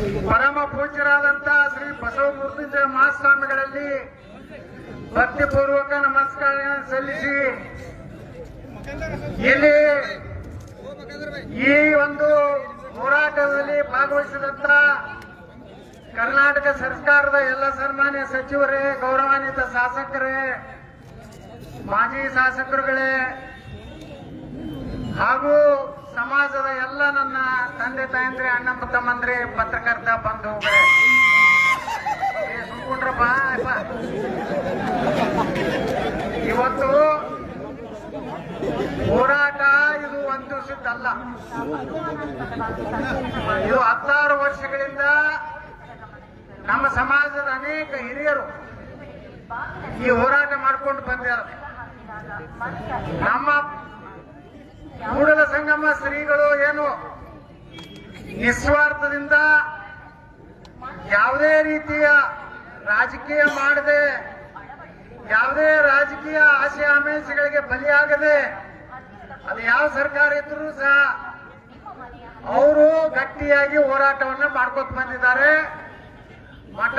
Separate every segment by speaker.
Speaker 1: ಪರಮ ಪೂಜ್ಯರಾದಂತ ಶ್ರೀ ಬಸವಮೂರ್ತಿ ಮಹಾಸ್ವಾಮಿಗಳಲ್ಲಿ ಭಕ್ತಿಪೂರ್ವಕ ನಮಸ್ಕಾರ ಸಲ್ಲಿಸಿ ಇಲ್ಲಿ ಈ ಒಂದು ಹೋರಾಟದಲ್ಲಿ ಭಾಗವಹಿಸಿದಂತ ಕರ್ನಾಟಕ ಸರ್ಕಾರದ ಎಲ್ಲ ಸನ್ಮಾನ್ಯ ಸಚಿವರೇ, ಗೌರವಾನ್ವಿತ ಶಾಸಕರೇ, ಮಾಜಿ ಶಾಸಕರುಗಳೇ ಹಾಗೂ ಸಮಾಜದ ಎಲ್ಲ ನನ್ನ ತಂದೆ ತಾಯಂದ್ರೆ, ಅಣ್ಣ ತಮ್ಮಂದ್ರೆ, ಪತ್ರಕರ್ತ ಬಂಧುಗಳೇ, ಸುಮ್ಕೊಂಡ್ರಪ್ಪ. ಇವತ್ತು ಹೋರಾಟ ಇದು ಒಂದು ದಿವಸದ್ದಲ್ಲ, ಇದು 16 ವರ್ಷಗಳಿಂದ ನಮ್ಮ ಸಮಾಜದ ಅನೇಕ ಹಿರಿಯರು ಈ ಹೋರಾಟ ಮಾಡ್ಕೊಂಡು ಬಂದಿದ್ದಾರೆ. ನಮ್ಮ ಕೂಡಲ ಸಂಗಮ ಶ್ರೀಗಳು ಏನು ನಿಸ್ವಾರ್ಥದಿಂದ ಯಾವುದೇ ರೀತಿಯ ರಾಜಕೀಯ ಮಾಡದೆ, ಯಾವುದೇ ರಾಜಕೀಯ ಆಸೆ ಆಮಿಷಗಳಿಗೆ ಬಲಿಯಾಗದೆ, ಅದು ಯಾವ ಸರ್ಕಾರ ಇದ್ರೂ ಸಹ ಅವರು ಗಟ್ಟಿಯಾಗಿ ಹೋರಾಟವನ್ನ ಮಾಡ್ಕೊತ ಬಂದಿದ್ದಾರೆ. ಮಠ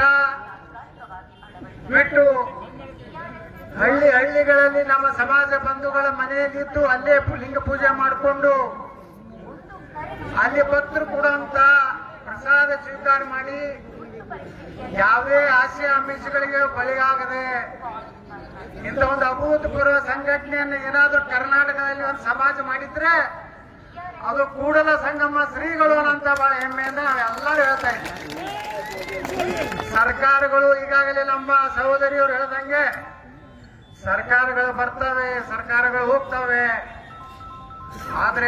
Speaker 1: ಬಿಟ್ಟು ಹಳ್ಳಿಗಳಲ್ಲಿ ನಮ್ಮ ಸಮಾಜ ಬಂಧುಗಳ ಮನೆಯಲ್ಲಿದ್ದು ಅಲ್ಲೇ ಲಿಂಗ ಪೂಜೆ ಮಾಡಿಕೊಂಡು ಅಲ್ಲಿ ಭಕ್ತರು ಕೊಡುವಂತ ಪ್ರಸಾದ ಸ್ವೀಕಾರ ಮಾಡಿ ಯಾವುದೇ ಆಸೆ ಆಮಿಷಗಳಿಗೆ ಬಲಿಯಾಗದೆ ಇಂಥ ಒಂದು ಅಭೂತಪೂರ್ವ ಸಂಘಟನೆಯನ್ನು ಏನಾದರೂ ಕರ್ನಾಟಕದಲ್ಲಿ ಒಂದು ಸಮಾಜ ಮಾಡಿದ್ರೆ ಅದು ಕೂಡಲ ಸಂಗಮ ಶ್ರೀಗಳು ಅಂತ ಬಹಳ ಹೆಮ್ಮೆಯಿಂದ ನಾವೆಲ್ಲರೂ ಹೇಳ್ತಾ ಇದ್ದೀವಿ. ಸರ್ಕಾರಗಳು ಈಗಾಗಲೇ ನಮ್ಮ ಸಹೋದರಿಯವರು ಹೇಳ್ದಂಗೆ ಸರ್ಕಾರಗಳು ಬರ್ತವೆ, ಸರ್ಕಾರಗಳು ಹೋಗ್ತವೆ, ಆದರೆ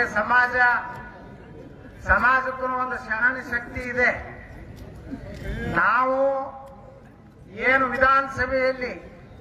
Speaker 1: ಸಮಾಜಕ್ಕೂ ಒಂದು ಸಹನ ಶಕ್ತಿ ಇದೆ. ನಾವು ಏನು ವಿಧಾನಸಭೆಯಲ್ಲಿ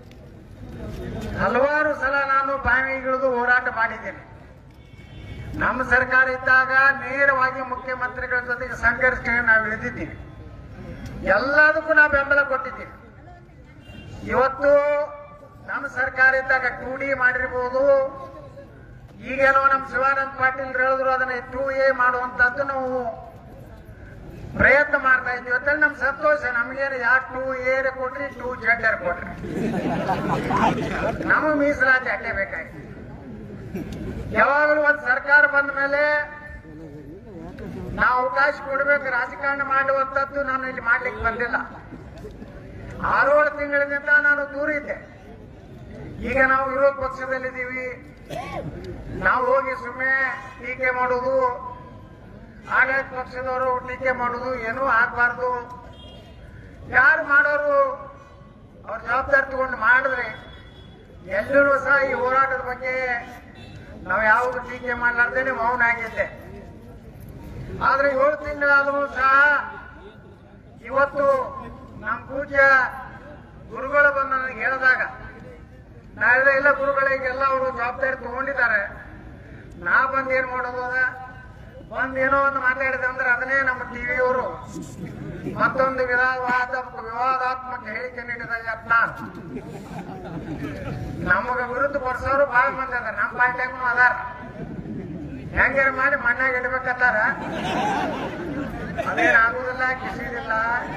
Speaker 1: ಹಲವಾರು ಸಲ ನಾನು ಬಾವಿಗಿಳಿದು ಹೋರಾಟ ಮಾಡಿದ್ದೇನೆ. ನಮ್ಮ ಸರ್ಕಾರ ಇದ್ದಾಗ ನೇರವಾಗಿ ಮುಖ್ಯಮಂತ್ರಿಗಳ ಜೊತೆಗೆ ಸಂಘರ್ಷ ನಾವು ಇಳಿದಿದ್ದೀವಿ, ಎಲ್ಲದಕ್ಕೂ ನಾವು ಬೆಂಬಲ ಕೊಟ್ಟಿದ್ದೀವಿ. ಇವತ್ತು ನಮ್ಮ ಸರ್ಕಾರ ಇದ್ದಾಗ 2D ಮಾಡಿರ್ಬೋದು, ಈಗೇನೋ ನಮ್ಮ ಶಿವಾನಂದ ಪಾಟೀಲ್ ಹೇಳಿದ್ರು ಅದನ್ನ 2A ಮಾಡುವಂತದ್ದು ನಾವು ಪ್ರಯತ್ನ ಮಾಡ್ತಾ ಇದ್ದೀವಿ. ಅಂತ ನಮ್ ಸಂತೋಷ. ನಮ್ಗೇನು ಯಾವ 2A ಕೊಟ್ರಿ 2Z ಕೊಟ್ರಿ ನಮಗೆ ಮೀಸಲಾತಿ ಅಟ್ಟೆ ಬೇಕಾಯ್ತು. ಯಾವಾಗಲೂ ಒಂದು ಸರ್ಕಾರ ಬಂದ ಮೇಲೆ ನಾವು ಅವಕಾಶ ಕೊಡಬೇಕು. ರಾಜಕಾರಣ ಮಾಡುವಂತದ್ದು ನಾನು ಇಲ್ಲಿ ಮಾಡ್ಲಿಕ್ಕೆ ಬಂದಿಲ್ಲ. 6 ತಿಂಗಳಿಂದ ನಾನು ದೂರ ಇದ್ದೆ. ಈಗ ನಾವು ವಿರೋಧ ಪಕ್ಷದಲ್ಲಿದ್ದೀವಿ. ನಾವು ಹೋಗಿ ಸುಮ್ಮನೆ ಟೀಕೆ ಮಾಡೋದು, ಆಡಳಿತ ಪಕ್ಷದವರು ಟೀಕೆ ಮಾಡೋದು ಏನೂ ಆಗಬಾರ್ದು. ಯಾರು ಮಾಡೋರು ಅವ್ರ ಜವಾಬ್ದಾರಿ ತಗೊಂಡು ಮಾಡಿದ್ರೆ ಎಲ್ಲರೂ ಸಹ ಈ ಹೋರಾಟದ ಬಗ್ಗೆ ನಾವು ಯಾವುದು ಟೀಕೆ ಮಾಡಲಾರ್ದೇನೆ ಮೌನ ಆಗಿದ್ದೆ. ಆದ್ರೆ 7 ತಿಂಗಳಾದರೂ ಸಹ ಇವತ್ತು ನಮ್ಮ ಪೂಜ್ಯ ಗುರುಗಳು ಬಂದು ನನಗೆ ಹೇಳಿದಾಗ ನಾಳೆ ಎಲ್ಲ ಗುರುಗಳಿಗೆಲ್ಲ ಅವರು ಜವಾಬ್ದಾರಿ ತಗೊಂಡಿದ್ದಾರೆ. ನಾ ಬಂದು ಏನ್ ಮಾಡೋದು, ಒಂದೇನೋ ಒಂದು ಮಾತಾಡಿದೆ ಅಂದ್ರೆ ಅದನ್ನೇ ನಮ್ಮ ಟಿವಿಯವರು ಮತ್ತೊಂದು ವಿವಾದಾತ್ಮಕ ಹೇಳಿಕೆ ನೀಡಿದ ಯತ್ನ ನಮಗ ವಿರುದ್ಧ ಪಡಿಸೋರು ಬಹಳ ಮಂದಿ ಅದಾರ. ನಮ್ಮ ಪಾರ್ಟಿಯಾಗೂ ಅದಾರ. ಹೆಂಗಾರ ಮಾಡಿ ಮಣ್ಣಾಗ ಇಡ್ಬೇಕತ್ತಾರ. ಅದೇನಾಗುದಿಲ್ಲ, ಕಿಸಿದಿಲ್ಲ.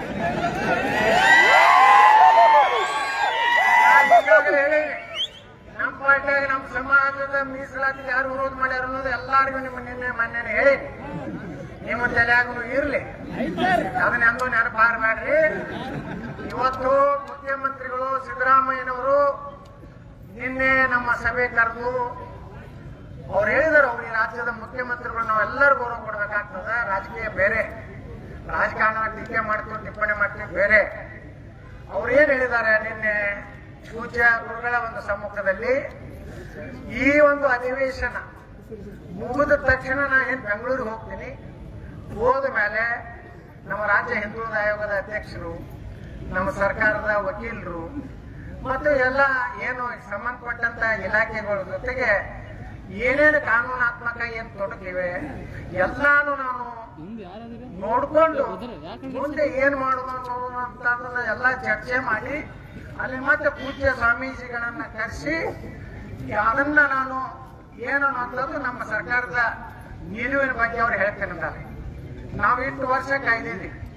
Speaker 1: ಈಗಾಗಲೇ ಹೇಳಿ ನಮ್ಮ ಪಾರ್ಟಿಯಾಗ ನಮ್ಮ ಸಮಾಜದ ಮೀಸಲಾತಿ ಯಾರು ವಿರೋಧ ಮಾಡ್ಯಾರ ಅನ್ನೋದು ಎಲ್ಲರಿಗೂ ನಿಮ್ಮ ನಿನ್ನೆ ಮೊನ್ನೆ ಹೇಳಿ ನಿಮ್ಮ ತಲೆಯಾಗೂ ಇರ್ಲಿ. ಅದನ್ನ ಹೆಂಗೋ ನೆನಪಾರಬೇಡ್ರಿ. ಇವತ್ತು ಮುಖ್ಯಮಂತ್ರಿಗಳು ಸಿದ್ದರಾಮಯ್ಯನವರು ನಿನ್ನೆ ನಮ್ಮ ಸಭೆ ಕರೆದು ಅವ್ರು ಹೇಳಿದಾರೆ, ಅವ್ರು ಈ ರಾಜ್ಯದ ಮುಖ್ಯಮಂತ್ರಿಗಳು ನಾವೆಲ್ಲರೂ ಗೌರವ ಕೊಡ್ಬೇಕಾಗ್ತದ. ರಾಜಕೀಯ ಬೇರೆ, ರಾಜಕಾರಣ ಟೀಕೆ ಮಾಡ್ತೀವಿ, ಟಿಪ್ಪಣಿ ಮಾಡ್ತೀವಿ ಬೇರೆ. ಅವ್ರು ಏನ್ ಹೇಳಿದ್ದಾರೆ ನಿನ್ನೆ ಪೂಜ್ಯ ಗುರುಗಳ ಒಂದು ಸಮ್ಮುಖದಲ್ಲಿ, ಈ ಒಂದು ಅಧಿವೇಶನ ಮುಗಿದ ತಕ್ಷಣ ನಾ ಏನ್ ಬೆಂಗಳೂರಿಗೆ ಹೋಗ್ತೀನಿ, ಹೋದ ಮೇಲೆ ನಮ್ಮ ರಾಜ್ಯ ಹಿಂದುಳಿದ ಆಯೋಗದ ಅಧ್ಯಕ್ಷರು, ನಮ್ಮ ಸರ್ಕಾರದ ವಕೀಲರು ಮತ್ತು ಎಲ್ಲ ಏನು ಸಂಬಂಧಪಟ್ಟಂತ ಇಲಾಖೆಗಳ ಜೊತೆಗೆ ಏನೇನು ಕಾನೂನಾತ್ಮಕ ಏನ್ ತೊಡಗಿವೆ ಎಲ್ಲಾನು ನಾನು ನೋಡ್ಕೊಂಡು ಮುಂದೆ ಏನ್ ಮಾಡೋದು ಅಂತ ಎಲ್ಲ ಚರ್ಚೆ ಮಾಡಿ ಅಲ್ಲಿ ಮತ್ತೆ ಪೂಜ್ಯ ಸ್ವಾಮೀಜಿಗಳನ್ನ ಕರೆಸಿ ಅದನ್ನ ನಾನು ಏನು ಅನ್ನೋದು ನಮ್ಮ ಸರ್ಕಾರದ ನಿಲುವಿನ ಬಗ್ಗೆ ಅವ್ರು ಹೇಳ್ತಿರ್ತಾರೆ. ನಾವು ಇಷ್ಟು ವರ್ಷ ಕಾಯ್ದಿದ್ದೀವಿ.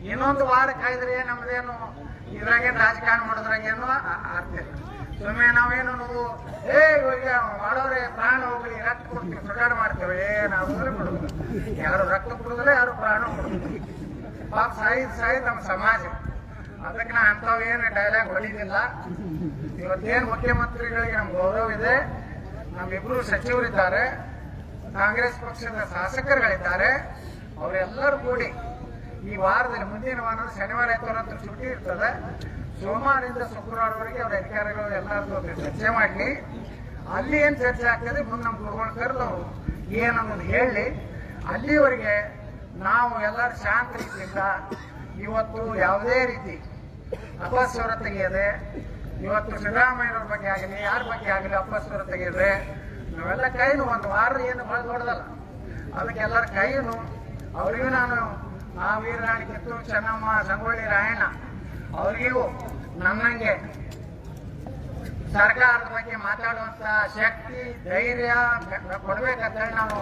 Speaker 1: ಇನ್ನೊಂದು ವಾರ ಕಾಯ್ದ್ರೆ ನಮ್ದೇನು ಇದ್ರಾಗೇನು ರಾಜಕಾರಣ ಮಾಡೋದ್ರಾಗೇನು ಅರ್ಥ ಇಲ್ಲ. ಸುಮ್ಮನೆ ನಾವೇನು ನಾವು ಈಗ ಮಾಡೋರೆ ಪ್ರಾಣ ಹೋಗ್ಲಿ ರಕ್ತ ಕೊಡ್ತೀವಿ ಸುಡಾಡ ಮಾಡ್ತೇವೆ ಏನಾಗೋದ್ರೆ ಕೊಡುದು. ಯಾರು ರಕ್ತ ಕೊಡುದಿಲ್ಲ, ಯಾರು ಪ್ರಾಣ ಕೊಡುದಿಲ್ಲ. ಪಾಪ ಸಾಯಿದ್ ನಮ್ಮ ಸಮಾಜ. ಅದಕ್ಕೆ ನಾ ಅಂಥವೇನು ಡೈಲಾಗ್ ಹೊಲಿದಿಲ್ಲ. ಇವತ್ತೇನು ಮುಖ್ಯಮಂತ್ರಿಗಳಿಗೆ ನಮ್ಗೆ ಗೌರವ ಇದೆ. ನಮ್ಮಿಬ್ರು ಸಚಿವರಿದ್ದಾರೆ, ಕಾಂಗ್ರೆಸ್ ಪಕ್ಷದ ಶಾಸಕರುಗಳಿದ್ದಾರೆ. ಅವರೆಲ್ಲರೂ ಕೂಡಿ ಈ ವಾರದಲ್ಲಿ ಮುಂದಿನ ವಾರದ ಶನಿವಾರ ಐತವರಂತ छुट्टी ಇರ್ತದೆ. ಸೋಮವಾರದಿಂದ ಶುಕ್ರವಾರವರೆಗೆ ಅವರ ಅಧಿಕಾರಿಗಳು ಎಲ್ಲರದ್ದು ಚರ್ಚೆ ಮಾಡಲಿ. ಅಲ್ಲಿ ಏನ್ ಚರ್ಚೆ ಆಗ್ತದೆ ಮುಂದೆ ನಮ್ಮ ಗುರುಗಳು ಕರೆದು ಏನನ್ನೋದು ಹೇಳಿ. ಅಲ್ಲಿವರೆಗೆ ನಾವು ಎಲ್ಲರೂ ಶಾಂತ ರೀತಿಯಿಂದ ಇವತ್ತು ಯಾವುದೇ ರೀತಿ ಅಪಸ್ವರ ತೆಗೆಯದೆ, ಇವತ್ತು ಸಿದ್ದರಾಮಯ್ಯವ್ರ ಬಗ್ಗೆ ಆಗಲಿ ಯಾರ ಬಗ್ಗೆ ಆಗಲಿ ಅಪಸ್ವರ ತೆಗೆಯದೆ ನಾವೆಲ್ಲ ಕೈನು ಒಂದು ವಾರ ಏನು ಬಹಳ ದೊಡ್ಡದಲ್ಲ. ಅದಕ್ಕೆ ಎಲ್ಲರ ಕೈನು ಅವರಿಗೂ ನಾನು ಆ ವೀರರಾಣಿ ಕಿತ್ತೂರು ಚೆನ್ನಮ್ಮ, ಸಂಗೊಳ್ಳಿ ರಾಯಣ್ಣ ಅವರಿಗೂ ನನ್ನಂಗೆ ಸರ್ಕಾರದ ಬಗ್ಗೆ ಮಾತಾಡುವಂತ ಶಕ್ತಿ ಧೈರ್ಯ ಕೊಡ್ಬೇಕಂತೇಳಿ ನಾವು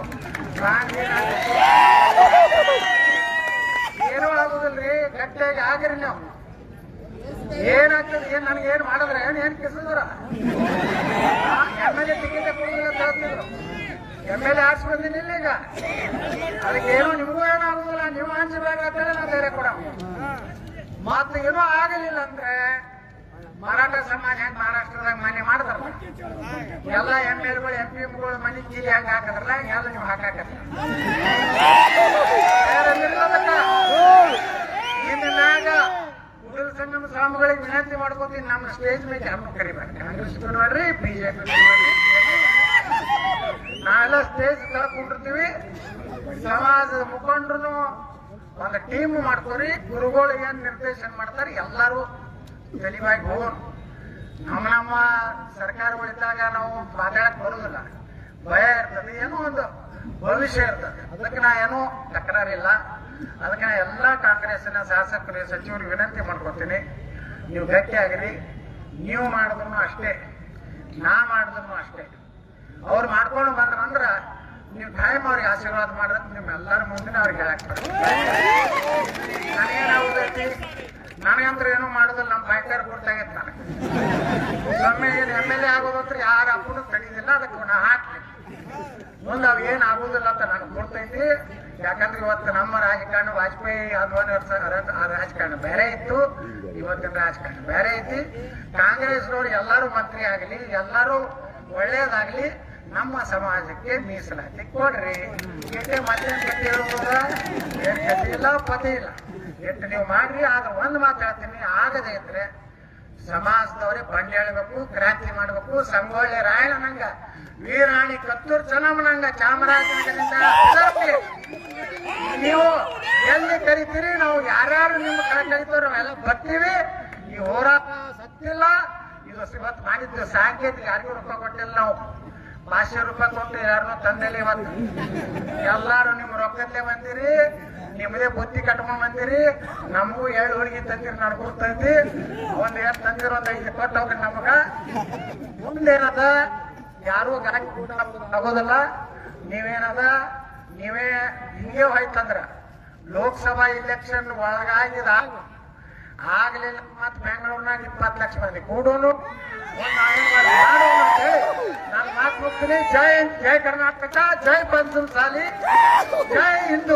Speaker 1: ಏನೂ ಆಗುದಿಲ್ರಿ. ಗಟ್ಟಿಯಾಗಿ ಆಗಿರಿ ನಾವು. ಏನಾಗ್ತದೆ ಏನ್ ನನಗೇನು ಮಾಡಿದ್ರೆ ಏನ್ ಕಿಸಿದ್ರ MLA ಟಿಕೆಟ್ ಕೊಡುದಿಲ್ಲ ಅಂತ ಹೇಳ್ತಿದ್ರು. MLA ಆರ್ಸಿ ಬಂದಿನಿಲ್ಲ ಈಗ. ಅದಕ್ಕೇನು ನಿಮಗೂ ಏನಾಗುದಿಲ್ಲ, ನೀವು ಹಂಚಬೇಡ ಅಂತೇಳಿ ನಾವು ಬೇರೆ ಕೊಡ. ಮಾತ್ರ ಏನೂ ಆಗಲಿಲ್ಲ ಅಂದ್ರೆ ಮರಾಠ ಸಮಾಜ ಹೆಂಗ್ ಮಹಾರಾಷ್ಟ್ರದಾಗ ಮನೆ ಮಾಡ್ತಾರಲ್ಲ, ಎಲ್ಲ MLAಗಳು MP ಮನೆ ಕೀಲಿ ಹೆಂಗ್ ಹಾಕದ್ರಲ್ಲ ಎಲ್ಲ ನೀವು ಹಾಕಾಕತ್ತ. ಇನ್ನಾಗ ಉಡುಲ್ ಸಂಗಮ ಸ್ವಾಮಿಗಳಿಗೆ ವಿನಂತಿ ಮಾಡ್ಕೋತೀನಿ, ನಮ್ಮ ಸ್ಟೇಜ್ ಮೇಲೆ ಯಾರನ್ನು ಕರಿಬೇಕು. ಕಾಂಗ್ರೆಸ್ ನೋಡ್ರಿ, BJP ನೋಡ್ರಿ, ನಾವೆಲ್ಲ ಸ್ಟೇಜ್ ಕಳ್ಕೊಂಡಿರ್ತೀವಿ. ಸಮಾಜದ ಮುಖಂಡರು ಒಂದು ಟೀಮ್ ಮಾಡ್ಕೋರಿ. ಗುರುಗಳು ಏನ್ ನಿರ್ದೇಶನ ಮಾಡ್ತಾರೆ ಎಲ್ಲರೂ ತಲೆಬಾಗಿ ಹೋಗೋಣ. ನಮ್ಮ ಸರ್ಕಾರಗಳಿದ್ದಾಗ ನಾವು ಮಾತಾಡಕ್ ಬರುದಿಲ್ಲ, ಭಯ ಇರ್ತದೆ, ಏನೋ ಒಂದು ಭವಿಷ್ಯ ಇರ್ತದೆ. ಅದಕ್ಕೆ ನಾ ಏನೂ ತಕರಾರಿಲ್ಲ. ಅದಕ್ಕೆ ನಾ ಎಲ್ಲ ಕಾಂಗ್ರೆಸ್ಸಿನ ಶಾಸಕರು ಸಚಿವರಿಗೆ ವಿನಂತಿ ಮಾಡ್ಕೊತೀನಿ, ನೀವು ಗಟ್ಟಿಯಾಗಿರಿ. ನೀವು ಮಾಡಿದ್ರು ಅಷ್ಟೇ, ನಾ ಮಾಡಿದ್ರು ಅಷ್ಟೇ. ಅವ್ರು ಮಾಡ್ಕೊಂಡು ಬಂದ್ರಂದ್ರ ನೀವು ಕಾಯಂ ಅವ್ರಿಗೆ ಆಶೀರ್ವಾದ ಮಾಡಿದ್ರೆ ನಿಮ್ಮೆಲ್ಲರ ಮುಂದೆ ಅವ್ರಿಗೆ ಹೇಳಾಕ್ತಾರೆ. ನನಗೇನಾಗುದೈತಿ, ನನಗಂದ್ರೆ ಏನೂ ಮಾಡೋದಿಲ್ಲ. ನಮ್ಮ ಬಾಯ್ತಾರ ಗುರ್ತಾಗೈತೆ ನನಗೆ. ಒಮ್ಮೆ MLA ಆಗೋದಂದ್ರೆ ಯಾರ ಅಪ್ಪನು ತಡೀದಿಲ್ಲ. ಅದಕ್ಕೆ ನಾ ಹಾಕ್ತೀನಿ ಮುಂದೆ ಅವು ಏನ್ ಆಗುದಿಲ್ಲ ಅಂತ ನನಗೆ ಗೊತ್ತೈತಿ. ಯಾಕಂದ್ರೆ ಇವತ್ತು ನಮ್ಮ ರಾಜಕಾರಣ ವಾಜಪೇಯಿ ಅದ್ವಾನಿ ರಾಜಕಾರಣ ಬೇರೆ ಇತ್ತು, ಇವತ್ತಿನ ರಾಜಕಾರಣ ಬೇರೆ ಐತಿ. ಕಾಂಗ್ರೆಸ್ನವ್ರು ಎಲ್ಲರೂ ಮಂತ್ರಿ ಆಗಲಿ, ಎಲ್ಲರೂ ಒಳ್ಳೇದಾಗ್ಲಿ, ನಮ್ಮ ಸಮಾಜಕ್ಕೆ ಮೀಸಲಾತಿ ಕೊಡ್ರಿ. ಎಷ್ಟೇ ಮಧ್ಯಾಹ್ನ ಗತಿ ಇರುವುದ ಗತಿ ಇಲ್ಲ, ಪತಿ ಇಲ್ಲ, ಎಷ್ಟು ನೀವು ಮಾಡ್ರಿ. ಆದ್ರೆ ಒಂದು ಮಾತು ಹೇಳ್ತೀನಿ, ಆಗದೆ ಇದ್ರೆ ಸಮಾಜದವರೇ ಬಂಡಿ ಹೇಳ್ಬೇಕು, ಕ್ರಾಂತಿ ಮಾಡ್ಬೇಕು. ಸಂಗೊಳ್ಳಿ ರಾಯಣ್ಣನಂಗ, ವೀರಾಣಿ ಕಿತ್ತೂರು ಚೆನ್ನಮ್ಮನಂಗ, ಚಾಮರಾಜನಗರದಿಂದ ನೀವು ಎಲ್ಲಿ ಕರಿತೀರಿ, ನಾವು ಯಾರ್ಯಾರು ನಿಮ್ಮ ಕಡೆ ಕರಿತೀವಿ ನಾವೆಲ್ಲ ಬರ್ತೀವಿ. ಈ ಹೋರಾಟ ಸತ್ತಿಲ್ಲ. ಇದು ಇವತ್ತು ಮಾಡಿದ್ದು ಸಾಂಕೇತಿಕ. ಯಾರಿಗೂ ರೊಕ್ಕ ಕೊಟ್ಟಿಲ್ಲ. ನಾವು 500 ರೂಪಾಯಿ ಕೊಟ್ಟು ಯಾರನ್ನೂ ತಂದೆಲ್ಲ. ಇವತ್ತು ಎಲ್ಲಾರು ನಿಮ್ಮ ರೊಕ್ಕದಲ್ಲೇ ಬಂದಿರಿ, ನಿಮ್ಮದೇ ಬುದ್ಧಿ ಕಟ್ಕೊಂಡ್ ಬಂದಿರಿ. ನಮಗೂ 7 ಹೋಳಿಗೆ ತಂದಿರಿ, ನಾನು ಕೊಡ್ತೈತಿ. ಒಂದ್ 8 ತಂದಿರೋ 5 ಕೊಟ್ಟು ಹೋಗ್ರಿ. ನಮಗ ಮುಂದೇನದ ಯಾರು ಗಾಡಿ ಊಟ ಆಗೋದಿಲ್ಲ. ನೀವೇನದ ನೀವೇ ಹಿಂಗೆ ಹೋಯ್ತಂದ್ರ ಲೋಕಸಭಾ ಇಲೆಕ್ಷನ್ ಒಳಗಾಗಿದ ಆಗ್ಲಿಲ್ಲ. ಮತ್ ಬೆಂಗಳೂರಿನಾಗ 20 ಲಕ್ಷ ಮಂದಿ ಕೂಡೋನು ನಾನು ಮಾತು ಮುಗ್ತೀನಿ. ಜೈ ಕರ್ನಾಟಕ, ಜೈ ಪಂಚಮಸಾಲಿ, ಜೈ ಹಿಂದೂ.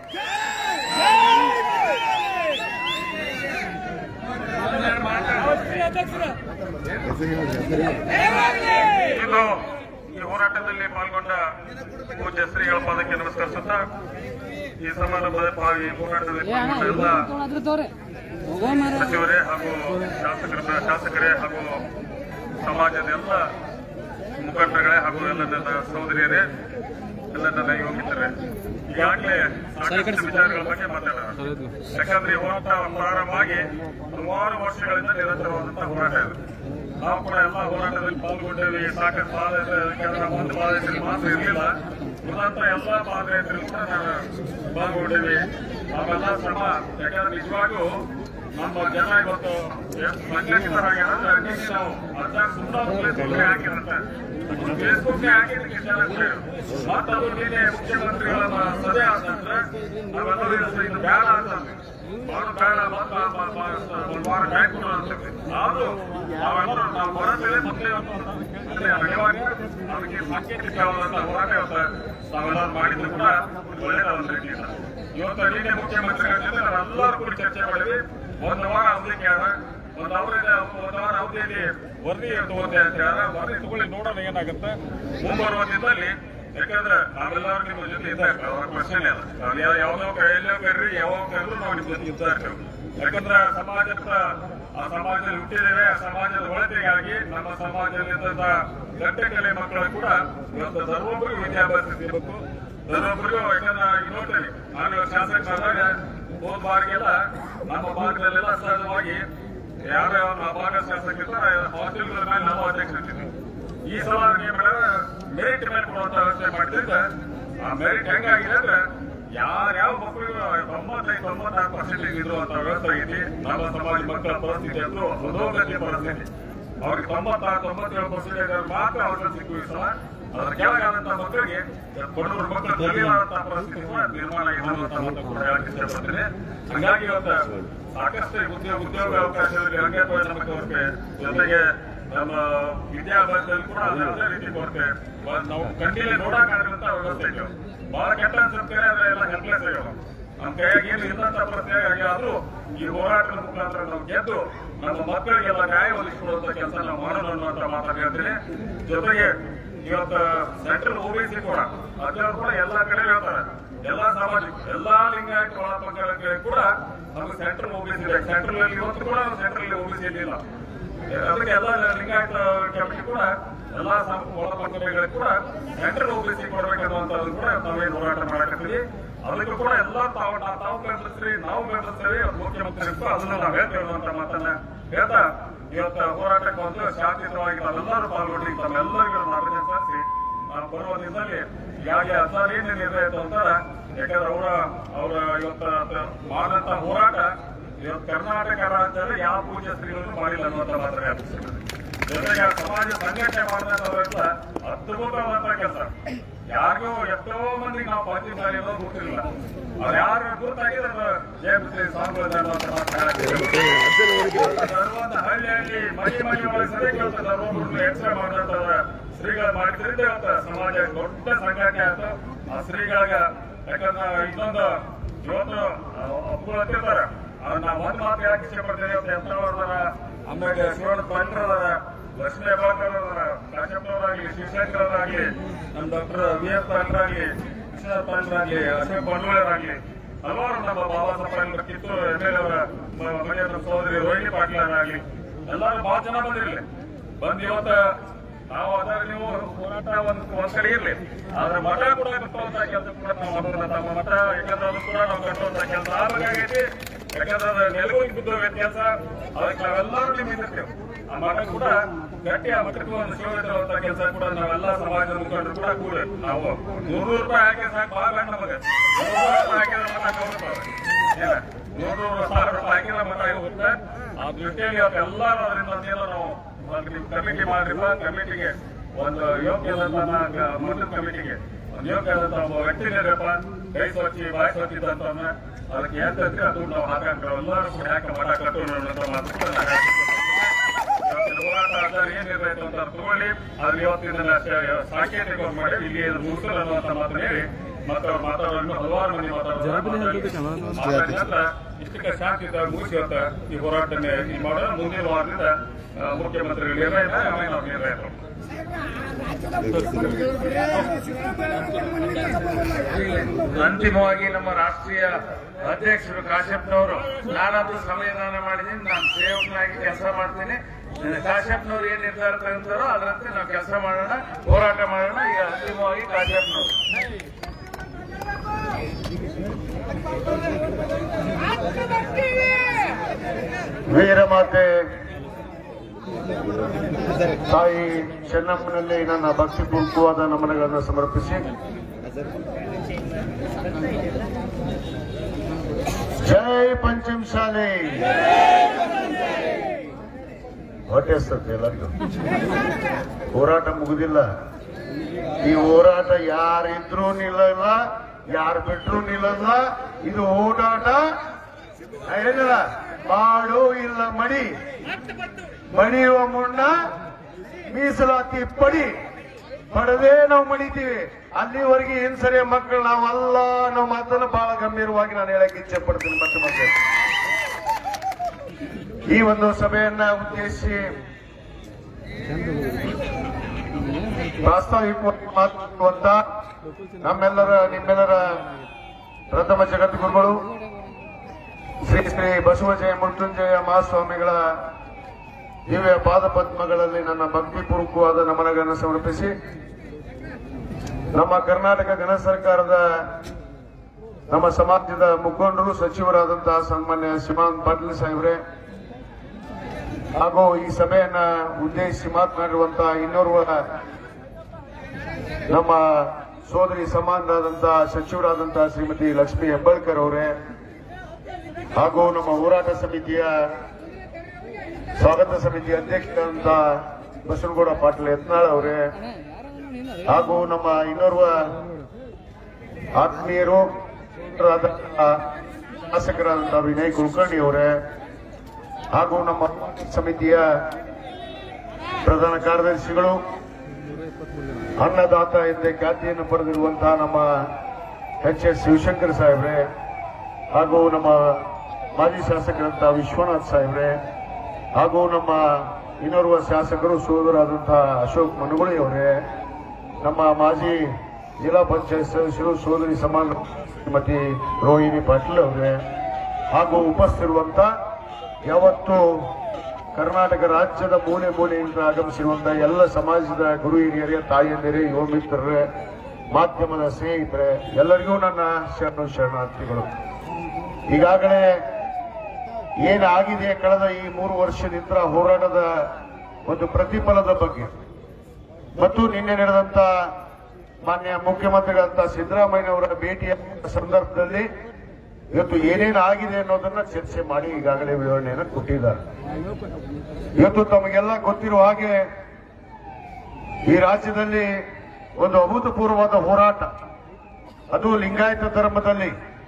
Speaker 2: ಇಂದು ಈ ಹೋರಾಟದಲ್ಲಿ ಪಾಲ್ಗೊಂಡ ಪೂಜ್ಯ ಶ್ರೀಗಳ ಪಾದಕ್ಕೆ ನಮಸ್ಕರಿಸುತ್ತಾ, ಈ ಸಮಾರಂಭದ ಈ ಹೋರಾಟದಲ್ಲಿ ಪಾಲ್ಗೊಂಡ ಎಲ್ಲ ಸಚಿವರೇ ಹಾಗೂ ಶಾಸಕರೇ ಹಾಗೂ ಸಮಾಜದ ಎಲ್ಲ ಮುಖಂಡರುಗಳೇ ಹಾಗೂ ಎಲ್ಲ ನನ್ನ ಸಹೋದರಿಯರೇ, ಎಲ್ಲ ನನ್ನ ಯುವ ಮಿತ್ರರೇ, ಈಗಾಗಲೇ ಸಾಕಷ್ಟು ವಿಚಾರಗಳ ಬಗ್ಗೆ ಮಾತಾಡೋಣ. ಯಾಕಂದ್ರೆ ಈ ಹೋರಾಟ ಪ್ರಾರಂಭ ಆಗಿ ಸುಮಾರು ವರ್ಷಗಳಿಂದ ನಿರಂತರವಾದಂತಹ ಹೋರಾಟ ಇದೆ. ನಾವು ಕೂಡ ಎಲ್ಲ ಹೋರಾಟದಲ್ಲಿ ಪಾಲ್ಗೊಂಡೇವಿ. ಸಾಕಷ್ಟು ಪಾದಯಾತ್ರೆ ಒಂದು ಪಾದಯಾತ್ರೆ ಮಾತ್ರ ಇರಲಿಲ್ಲ, ಉಳಿದಂತ ಎಲ್ಲ ಪಾದಯಾತ್ರೆಗಳು ಕೂಡ ನಾವು ಪಾಲ್ಗೊಂಡೇವಿ. ನಾವೆಲ್ಲ ಶ್ರಮ. ಯಾಕಂದ್ರೆ ನಿಜವಾಗ್ಲೂ ನಮ್ಮ ಜನ ಇವತ್ತು ಎಷ್ಟು ಸಂಘಟಿತರಾಗ್ಯಾರ. ನಾವು ಅದಾಗ ಸುಮ್ಮನೆ ಹಾಕಿರುತ್ತೆ ಫೇಸ್ಬುಕ್ ಹಾಕಿದ್ದಕ್ಕೆ ಜನ ಮತ್ತೆ ಅದು ನೀನೆ ಮುಖ್ಯಮಂತ್ರಿಗಳ ಸಭೆ ಆದಂದ್ರೆ ನಾವೆಲ್ಲರೂ ಇದು ಬೇಡ ಅಂತಂದ್ರೆ ಬೇಡ ಒಂದು ವಾರ ಟೈಮ್ ಕೊಡೋಣ ಅಂತಂದ್ರೆ ಆದ್ರೂ ನಾವೆಲ್ಲರೂ ನಾವು ಬರೋದೇ ಮೊದಲೇ ಅದಕ್ಕೆ ಸಾಂಕೇತಿಕವಾದಂತ ಹೋರಾಟ ನಾವೆಲ್ಲರೂ ಮಾಡಿದ್ರು ಕೂಡ ಒಳ್ಳೇದಾದಂತ ರೀತಿಯಿಂದ ಇವತ್ತು ನೀನೆ ಮುಖ್ಯಮಂತ್ರಿಗಳ ಜೊತೆ ನಾವೆಲ್ಲರೂ ಕೂಡ ಚರ್ಚೆ ಮಾಡಿದ್ವಿ. ಒಂದು ವಾರ ಅವಧಿಗೆ ಒಂದು ವಾರ ಅವಧಿಯಲ್ಲಿ ವರದಿ ತಗೋತೆ ಅಂತ ಹೇಳಿದ್ರೆ ವರದಿ ತಗೊಳ್ಳಿ ನೋಡೋಣ ಏನಾಗುತ್ತೆ ಮುಂಬರುವ ದಿನದಲ್ಲಿ. ಯಾಕಂದ್ರೆ ನಾವೆಲ್ಲರೂ ನಿಮ್ಮ ಜೊತೆ ಇದ್ದ ಇರ್ತೇವೆ, ಅವ್ರ ಕ್ವಶನ್ ಇಲ್ಲ. ನಾವು ಯಾವ್ದೋ ಎಲ್ಲೋ ಕರ್ರಿ ಯಾವಾಗ ಕರೆದ್ರು ನಾವು ನಿಮ್ಮ ಜೊತೆ ಇದ್ದ ಇರ್ತೇವೆ. ಯಾಕಂದ್ರೆ ಆ ಸಮಾಜದಲ್ಲಿ ಹುಟ್ಟಿದ್ದೇವೆ. ಆ ಸಮಾಜದ ಒಳತೆಗಾಗಿ ನಮ್ಮ ಸಮಾಜದಲ್ಲಿದ್ದಂತ ಗಂಟೆ ಕಲೆ ಮಕ್ಕಳು ಕೂಡ ಇವತ್ತು ಸರ್ವೊಬ್ಬರಿಗೂ ವಿದ್ಯಾಭ್ಯಾಸ ಸಿಗಬೇಕು. ಸರ್ವೊಬ್ಬರಿಗೂ ಯಾಕಂದ್ರೆ ಈಗ ನೋಡ್ತೇನೆ ನಾನು ಶಾಸಕರಾದಾಗ ಹೋದ ಬಾರಿಗೆಲ್ಲ ನಮ್ಮ ಭಾಗದಲ್ಲೆಲ್ಲ ಸಹಜವಾಗಿ ಯಾರು ಭಾಗ ಶಾಸಕರಿದ್ದಾರೆ ಹಾಸ್ಟೆಲ್ಗಳ ಮೇಲೆ ನಾವು ಅಧ್ಯಕ್ಷರಿದ್ದೀವಿ. ಈ ಸಲ ಏನ್ ಮಾಡಿದ್ರೆ ಮೆರಿಟ್ ಮೇಲೆ ಕೊಡುವಂತ ವ್ಯವಸ್ಥೆ ಮಾಡಿದ್ರೆ ಆ ಮೆರಿಟ್ ಹೆಂಗಾಗಿದೆ ಅಂದ್ರೆ ಯಾರ್ಯಾವ ಮಕ್ಕಳಿಗೂ 95-96% ಇರುವಂತ ವ್ಯವಸ್ಥೆ ಆಗೈತಿ. ನಮ್ಮ ಸಮಾಜ ಮಕ್ಕಳ ಪರಿಸ್ಥಿತಿ ಅಂತೂ ಅಧೋಗತಿಯ ಪರಿಸ್ಥಿತಿ. ಅವ್ರಿಗೆ 96-97% ಮಾತ್ರ ಅವ್ರನ್ನ ಸಿಕ್ಕು. ಈ ಸಲ ಅದ್ರ ಕೆಳಗಾದಂತ ಮಕ್ಕಳಿಗೆ 300 ಮಕ್ಕಳು ಕಲಿಯಾದಂತಹ ಪರಿಸ್ಥಿತಿ ಕೂಡ ನಿರ್ಮಾಣ ಆಗಿದೆ ಅನ್ನುವಂತ ಕೂಡ ಹೇಳಕ್ ಇಷ್ಟಪಡ್ತೀನಿ. ಹಂಗಾಗಿ ಇವತ್ತು ಸಾಕಷ್ಟು ಉದ್ಯೋಗ ಅವಕಾಶದಲ್ಲಿ ರಂಗೇಶ್ವರ ನಮ್ಮ ಕೊರತೆ ಜೊತೆಗೆ ನಮ್ಮ ವಿದ್ಯಾಭ್ಯಾಸದಲ್ಲಿ ಕೂಡ ಅದೇ ರೀತಿ ಕೊರತೆ ನಾವು ಕಣ್ಣಿಲೆ ನೋಡಕ್ಕಾಗದಂತ ವ್ಯವಸ್ಥೆ ಇತ್ತು. ಬಹಳ ಕೆಟ್ಟ ಅನ್ಸುತ್ತೆ ಅದೆಲ್ಲ ಹೆಲ್ಪ್ಲೆಸ್ ಆಗ್ಯಾವ. ನಮ್ಮ ಕೈಯಾಗಿ ಏನು ಇಲ್ಲಂತ ಪರಿಸ್ಥಿತಿ ಆದ್ರೂ ಈ ಹೋರಾಟದ ಮುಖಾಂತರ ನಾವು ಗೆದ್ದು ನಮ್ಮ ಮಕ್ಕಳಿಗೆಲ್ಲ ನ್ಯಾಯ ಒದಗಿಸಿಕೊಡುವಂತ ಕೆಲಸ ನಾವು ಮಾಡೋಣ ಅನ್ನುವಂತ ಮಾತನ್ನು ಹೇಳ್ತೀನಿ. ಜೊತೆಗೆ ಇವತ್ತು ಸೆಂಟ್ರಲ್ ಓಬಿಸಿ ಕೂಡ ಅಜ್ಜವ್ರು ಕೂಡ ಎಲ್ಲಾ ಕಡೆ ಹೇಳ್ತಾರೆ, ಎಲ್ಲಾ ಸಾಮಾಜಿಕ ಎಲ್ಲಾ ಲಿಂಗಾಯತ ಒಳ ಪಂಚಾಯತ್ಗಳಿಗೆ ಕೂಡ ನಮ್ಗೆ ಸೆಂಟ್ರಲ್ ಓಬಿಸಿ ಇದೆ. ಸೆಂಟ್ರಲ್ ಅಲ್ಲಿ ಇವತ್ತು ಕೂಡ ಸೆಂಟ್ರಲ್ ಓಬಿಸಿ ಇಲ್ಲ. ಅದಕ್ಕೆ ಎಲ್ಲ ಲಿಂಗಾಯತ ಕಮಿಟಿ ಕೂಡ ಎಲ್ಲಾ ಒಳ ಪಂಚಾಯತ್ಗಳಿಗೆ ಕೂಡ ಸೆಂಟ್ರಲ್ ಓಬಿಸಿ ಕೊಡ್ಬೇಕನ್ನುವಂಥದ್ದು ಕೂಡ ನಾವೇನು ಹೋರಾಟ ಮಾಡಕತ್ತೀವಿ. ಅದಕ್ಕೂ ಕೂಡ ಎಲ್ಲ ತಾವು ಬೆಂಬಲಿಸ್ರಿ, ನಾವು ಬೆಂಬಲಿಸ್ತೇವೆ. ಮುಖ್ಯಮಂತ್ರಿ ಅದನ್ನು ನಾವು ಹೇಳ್ತೇವೆ ಅನ್ನುವಂತ ಮಾತನ್ನ ಹೇಳ್ತಾ ಇವತ್ತು ಹೋರಾಟಕ್ಕೆ ಒಂದು ಶಾಂತಿಯುತವಾಗಿ ನಾವೆಲ್ಲರೂ ಪಾಲ್ಗೊಂಡು ತಮ್ಮೆಲ್ಲರಿಗೂ ಅಭಿನಂದಿಸಿ ಬರುವ ದಿನದಲ್ಲಿ ಯಾಕೆ ಏನೇ ನಿರ್ಣಯ ಅಂತಾರ. ಯಾಕಂದ್ರೆ ಅವರ ಇವತ್ತು ಮಾಡಿದಂತ ಹೋರಾಟ ಇವತ್ತು ಕರ್ನಾಟಕ ರಾಜ್ಯದಲ್ಲಿ ಯಾವ ಪೂಜ್ಯ ಸ್ತ್ರೀಗಳನ್ನು ಮಾಡಿಲ್ಲ ಅನ್ನುವಂತ ಮಾತ್ರ ವ್ಯಾಪಿಸಿದೆ. ಜೊತೆಗೆ ಸಮಾಜ ಸಂಘಟನೆ ಮಾಡಿದಂತ ಅದ್ಭುತವಾದಂತ ಕೆಲಸ. ಯಾರಿಗೂ ಎಷ್ಟೋ ಮಂದಿಗೆ ನಾವು ಪಂಚಾಯತ್ ಶಾಲೆ ಗೊತ್ತಿರಲಿಲ್ಲ. ಅವ್ರು ಯಾರು ಗುರುತಾಗಿದ್ರೆ ಜಯಪುತ್ರಿ ಸ್ವಾಮಿಗಳು ಅನ್ನುವಂತ ಮಾತಾಡುವಂತ ಹಳ್ಳಿಯಲ್ಲಿ ಮನೆ ಒಳಗೆ ಸರಿ ಕೇಳ್ತಾರೆ. ಸರ್ವೊಬ್ಬರು ಎಕ್ಸ್ಟ್ರಾ ಮಾಡಿದಂತವ್ರ ಶ್ರೀಗಳು ಮಾಡಿದ್ರಿಂದ ಇವತ್ತು ಸಮಾಜ ದೊಡ್ಡ ಸಂಘಟನೆ ಆಯ್ತು. ಆ ಶ್ರೀಗಳಿಗೆ ಯಾಕಂದ್ರೆ ಇನ್ನೊಂದು ಇವತ್ತು ಒಬ್ಬರು ಹತ್ತಿರ್ತಾರೆ. ನಾವು ಒಂದ್ ಮಾತು ಹೇಳಕ್ ಇಷ್ಟಪಡ್ತೇವೆ. ಇವತ್ತು ಎಂತವ್ರದಾರ, ಆಮೇಲೆ ಶಿವಣ್ಣ ಪಂಡ್ರದಾರ, ಲಕ್ಷ್ಮೀ ಹೆಬ್ಬಾಳ್ಕರ್ ಅವರ, ಕಾಶ್ಯಪ್ನವರಾಗ್ಲಿ, ಶಿವಶಂಕರವರಾಗ್ಲಿ, ನಮ್ಮ ಡಾಕ್ಟರ್ VS ಪಾಟೀಲ್ ವಿಶ್ವನಾಥ್ ಪಾಟೀಲ್ ಆಗ್ಲಿ, ಅಶೋಕ್ ಬಂಡವಾಳರಾಗ್ಲಿ, ಹಲವಾರು ನಮ್ಮ ಬಾಬಾ ಸಾಹೇಬ್ ಪಾಟೀಲ್, ಕಿತ್ತೂರು MLA ಅವರ ಮನೆಯ ಸಹೋದರಿ ರೋಹಿಣಿ ಪಾಟೀಲ್ ಆಗಲಿ ಎಲ್ಲರೂ ಬಹಳ ಜನ ಬಂದಿರಲಿ. ಬಂದು ಇವತ್ತು ನಾವು ಅದಾಗ ನೀವು ಹೋರಾಟ ಒಂದ್ ಕಡೆ ಇರ್ಲಿ, ಆದ್ರೆ ಮಠ ಕೂಡ ಕಟ್ಟುವಂತ ಕೆಲಸ ಕೂಡ ನಾವು ಮಾಡೋಣ. ನಮ್ಮ ಮಠ ಯಾಕಂದ್ರೆ ಅದು ಕೂಡ ನಾವು ಕಟ್ಟುವಂತ ಕೆಲಸ ಆಗಬೇಕಾಗೈತಿ. ಯಾಕಂದ್ರೆ ಅದು ನೆಲಗೋಗಿ ಬಿದ್ದ ಕೆಲಸ, ಅದಕ್ಕೆ ನಾವೆಲ್ಲರೂ ನಿಂತಿರ್ತೇವೆ. ಆ ಮಠ ಕೂಡ ಗಟ್ಟಿ, ಆ ಮಠಕ್ಕೆ ಒಂದು ಶಿವ ಇರುವಂತ ಕೆಲಸ ಕೂಡ ನಾವೆಲ್ಲ ಸಮಾಜದ ಮುಖಂಡರು ಕೂಡ ಕೂಡ ನಾವು 100 ರೂಪಾಯಿ ಹಾಕಿ ಸಾಕು ಭಾಳ ನಮಗೆ 100 ರೂಪಾಯಿ ಹಾಕಿದ್ರೆ ಮಠ ಗೌರವ 100,000 ರೂಪಾಯಿ ಹಾಕಿದ್ರೆ ಮಠ ಹೋಗುತ್ತೆ. ಆ ದೃಷ್ಟಿಯಲ್ಲಿ ಎಲ್ಲರೂ ಅದರಿಂದ ನಾವು ಕಮಿಟಿ ಮಾಡ್ರಿಪ್ಪ, ಕಮಿಟಿಗೆ ಒಂದು ಯೋಗ್ಯದಂತ ಮಠದ ಕಮಿಟಿಗೆ ಒಂದು ಯೋಗ್ಯದಂತ ಒಬ್ಬ ವ್ಯಕ್ತಿ ಇರಪ್ಪ, ಕೈ ಸ್ವಚ್ಛಿ ಬಾಯಿ ಸ್ವಚ್ಛ ಇದ್ದಂತಂದ್ರೆ ಅದಕ್ಕೆ ಹೇಳ್ತಂದ್ರೆ ಅದು ನಾವು ಹಾಕಂತ ಎಲ್ಲರೂ ಕೂಡ ಯಾಕೆ ಮಠ ಕಟ್ಟೋಣ ಅನ್ನೋ ಮಾತು ಹೋರಾಟ ಆಧಾರ ಏನಿರಬೇಕು ಅಂತ ತಗೊಳ್ಳಿ. ಅದ್ರ ಇವತ್ತಿನ ಸಾಂಕೇತಿಕ ಮಾಡಿ ಇಲ್ಲಿ ಮುಗಿಸಲು ಅನ್ನುವಂತ ಮಾತನ್ನು ಹೇಳಿ ಮತ್ತೆ ಅವ್ರು ಮಾತಾಡೋದು ಹಲವಾರು ಮಂದಿ ಮಾತಾಡೋದು ಇಷ್ಟಕ್ಕೆ ಶಾಂತಿಯುತ ಮುಗಿಸಿ ಇವತ್ತ ಈ ಹೋರಾಟ ಮಾಡೋಣ. ಮುಂದಿನ ವಾರದಿಂದ ಮುಖ್ಯಮಂತ್ರಿಗಳು ನಿರ್ಣಯ ನಾವು ನಿರ್ಣಯ ಅಂತಿಮವಾಗಿ ನಮ್ಮ ರಾಷ್ಟ್ರೀಯ ಅಧ್ಯಕ್ಷರು ಕಾಶ್ಯಪ್ನವರು, ನಾನಾದ್ರೂ ಸಂವಿಧಾನ ಮಾಡಿದ್ದೀನಿ, ನಾನು ಸೇವಕನಾಗಿ ಕೆಲಸ ಮಾಡ್ತೀನಿ, ಕಾಶ್ಯಪ್ನವ್ರು ಏನ್ ನಿರ್ಧಾರ ತಗೊಂತಾರೋ ಅದರಂತೆ ನಾವು ಕೆಲಸ ಮಾಡೋಣ, ಹೋರಾಟ ಮಾಡೋಣ. ಈಗ ಅಂತಿಮವಾಗಿ ಕಾಶ್ಯಪ್ನವರು
Speaker 1: ವೀರಮಾತೆ ತಾಯಿ ಚೆನ್ನಮ್ಮನಲ್ಲಿ ನನ್ನ ಭಕ್ತಿಪೂರ್ವಕವಾದ ನಮನಗಳನ್ನು ಸಮರ್ಪಿಸಿ
Speaker 3: ಜೈ ಪಂಚಮಶಾಲಿ. ಹೊಟ್ಟೆಸ್ತದೆ ಎಲ್ಲರಿಗೂ. ಹೋರಾಟ ಮುಗುದಿಲ್ಲ. ಈ ಹೋರಾಟ ಯಾರಿದ್ರು ನಿಲ್ಲಲ್ಲ, ಯಾರು ಬಿಟ್ರು ನಿಲ್ಲಲ್ಲ. ಇದು ಓಡಾಟ ಏನಿಲ್ಲ, ಮಾಡು ಇಲ್ಲ ಮಡಿ, ಮಡಿಯುವ ಮುನ್ನ ಮೀಸಲಾತಿ ಪಡಿ, ಪಡೆದೇ ನಾವು ಮಡಿತೀವಿ. ಅಲ್ಲಿವರೆಗೆ ಏನ್ ಸರಿ ಮಕ್ಕಳು ನಾವಲ್ಲ ನಾವು ಮಾತನ್ನು ಬಹಳ ಗಂಭೀರವಾಗಿ ನಾನು ಹೇಳಕ್ಕೆ ಇಚ್ಛೆ ಪಡ್ತೀನಿ. ಮತ್ತೆ ಈ ಒಂದು ಸಭೆಯನ್ನ ಉದ್ದೇಶಿಸಿ ಪ್ರಾಸ್ತಾವಿಕವಾಗಿ ಮಾತನಾಡುವಂತ ನಿಮ್ಮೆಲ್ಲರ ಪ್ರಥಮ ಜಗದ್ಗುರುಗಳು ಶ್ರೀ ಶ್ರೀ ಬಸವಜಯ ಮೃತ್ಯುಂಜಯ ಮಹಾಸ್ವಾಮಿಗಳ ದಿವ್ಯ ಪಾದಪದ್ಮಗಳಲ್ಲಿ ನನ್ನ ಭಕ್ತಿಪೂರ್ವಕವಾದ ನಮನಗಳನ್ನು ಸಮರ್ಪಿಸಿ, ನಮ್ಮ ಕರ್ನಾಟಕ ಗಣ ಸರ್ಕಾರದ ನಮ್ಮ ಸಮಾಜದ ಮುಖಂಡರು ಸಚಿವರಾದಂತಹ ಸನ್ಮಾನ್ಯ ಶ್ರೀಮಾನ್ ಪಾಟೀಲ್ ಸಾಹೇಬ್ರೆ ಹಾಗೂ ಈ ಸಭೆಯನ್ನ ಉದ್ದೇಶಿಸಿ ಮಾತನಾಡಿರುವಂತಹ ಇನ್ನೋರ್ವ ನಮ್ಮ ಸೋದರಿ ಸಮಾನರಾದಂತಹ ಸಚಿವರಾದಂತಹ ಶ್ರೀಮತಿ ಲಕ್ಷ್ಮೀ ಹೆಬ್ಬಾಳ್ಕರ್ ಅವರೇ ಹಾಗೂ ನಮ್ಮ ಹೋರಾಟ ಸಮಿತಿಯ ಸ್ವಾಗತ ಸಮಿತಿ ಅಧ್ಯಕ್ಷರಾದಂತ ಬಸವನಗೌಡ ಪಾಟೀಲ್ ಯತ್ನಾಳ್ ಅವರೇ ಹಾಗೂ ನಮ್ಮ ಇನ್ನೋರ್ವ ಆತ್ಮೀಯರು ಶಾಸಕರಾದಂತಹ ವಿನಯ್ ಕುಲಕರ್ಣಿ ಅವರೇ ಹಾಗೂ ನಮ್ಮ ಸಮಿತಿಯ ಪ್ರಧಾನ ಕಾರ್ಯದರ್ಶಿಗಳು, ಅನ್ನದಾತ ಎಂದೇ ಖ್ಯಾತಿಯನ್ನು ಪಡೆದಿರುವಂತಹ ನಮ್ಮ ಎಚ್.ಎಸ್. ಶಿವಶಂಕರ್ ಸಾಹೇಬ್ರೆ ಹಾಗೂ ನಮ್ಮ ಮಾಜಿ ಶಾಸಕರಂತಹ ವಿಶ್ವನಾಥ್ ಸಾಹೇಬ್ರೆ ಹಾಗೂ ನಮ್ಮ ಇನ್ನೋರ್ವ ಶಾಸಕರು ಸೋದರಾದಂತಹ ಅಶೋಕ್ ಮನುಗುಳಿ ಅವರೇ, ನಮ್ಮ ಮಾಜಿ ಜಿಲ್ಲಾ ಪಂಚಾಯತ್ ಸದಸ್ಯರು ಸೋದರಿ ಸಮಾನ ಶ್ರೀಮತಿ ರೋಹಿಣಿ ಪಾಟೀಲ್ ಅವರೇ ಹಾಗೂ ಉಪಸ್ಥಿತಿರುವಂತ ಯಾವತ್ತು ಕರ್ನಾಟಕ ರಾಜ್ಯದ ಮೂಲೆ ಮೂಲೆಯಿಂದ ಆಗಮಿಸಿರುವಂತಹ ಎಲ್ಲ ಸಮಾಜದ ಗುರು ಹಿರಿಯರೇ, ತಾಯಿಯಂದಿರೇ, ಯುವ ಮಿತ್ರರೇ, ಮಾಧ್ಯಮದ ಸ್ನೇಹಿತರೆ, ಎಲ್ಲರಿಗೂ ನನ್ನ ಶರಣಾರ್ಥಿಗಳು. ಈಗಾಗಲೇ ಏನಾಗಿದೆ ಕಳೆದ ಈ 3 ವರ್ಷದಿಂದ ಹೋರಾಟದ ಒಂದು ಪ್ರತಿಫಲದ ಬಗ್ಗೆ ಮತ್ತು ನಿನ್ನೆ ನಡೆದಂತ ಮಾನ್ಯ ಮುಖ್ಯಮಂತ್ರಿಗಳಂತ ಸಿದ್ದರಾಮಯ್ಯ ಅವರ ಭೇಟಿಯ ಸಂದರ್ಭದಲ್ಲಿ ಇವತ್ತು ಏನೇನು ಆಗಿದೆ ಅನ್ನೋದನ್ನ ಚರ್ಚೆ ಮಾಡಿ ಈಗಾಗಲೇ ವಿವರಣೆಯನ್ನು ಕೊಟ್ಟಿದ್ದಾರೆ. ಇವತ್ತು ತಮಗೆಲ್ಲ ಗೊತ್ತಿರುವ ಹಾಗೆ ಈ ರಾಜ್ಯದಲ್ಲಿ ಒಂದು ಅಭೂತಪೂರ್ವವಾದ ಹೋರಾಟ, ಅದು ಲಿಂಗಾಯತ ಧರ್ಮದಲ್ಲಿ,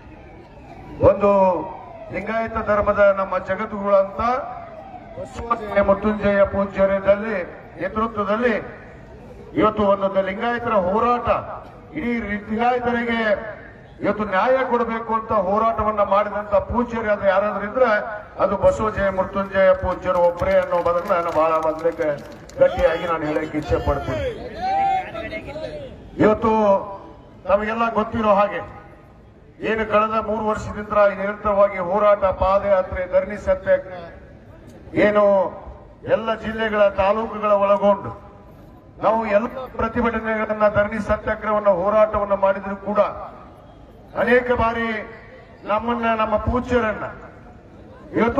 Speaker 3: ಒಂದು ಲಿಂಗಾಯತ ಧರ್ಮದ ನಮ್ಮ ಜಗದ್ಗುರುಗಳಂತ ಮೃತ್ಯುಂಜಯ ಪೂಜ್ಯರಲ್ಲಿ ನೇತೃತ್ವದಲ್ಲಿ ಇವತ್ತು ಒಂದೊಂದು ಲಿಂಗಾಯತರ ಹೋರಾಟ, ಇಡೀ ಲಿಂಗಾಯತರಿಗೆ ಇವತ್ತು ನ್ಯಾಯ ಕೊಡಬೇಕು ಅಂತ ಹೋರಾಟವನ್ನ ಮಾಡಿದಂತ ಪೂಜ್ಯರು ಅದು ಯಾರಾದ್ರೂ ಇದ್ರೆ ಅದು ಬಸವಜಯ ಮೃತ್ಯುಂಜಯ ಪೂಜ್ಯರು ಒಬ್ಬರೇ ಅನ್ನೋದನ್ನ ನಾನು ಬಹಳ ಮೊದಲಿಗೆ ಗಟ್ಟಿಯಾಗಿ ನಾನು ಹೇಳಕ್ಕೆ ಇಚ್ಛೆ ಪಡ್ತೀನಿ. ಇವತ್ತು ನಮಗೆಲ್ಲ ಗೊತ್ತಿರೋ ಹಾಗೆ ಏನು ಕಳೆದ 3 ವರ್ಷದಿಂದ ನಿರಂತರವಾಗಿ ಹೋರಾಟ, ಪಾದಯಾತ್ರೆ, ಧರಣಿ ಸತ್ಯಾಗ್ರಹ ಏನು ಎಲ್ಲ ಜಿಲ್ಲೆಗಳ ತಾಲೂಕುಗಳ ಒಳಗೊಂಡು ನಾವು ಎಲ್ಲ ಪ್ರತಿಭಟನೆಗಳನ್ನ, ಧರಣಿ ಸತ್ಯಾಗ್ರಹವನ್ನ, ಹೋರಾಟವನ್ನ ಮಾಡಿದ್ರು ಕೂಡ ಅನೇಕ ಬಾರಿ ನಮ್ಮ ಪೂಜ್ಯರನ್ನ ಇವತ್ತು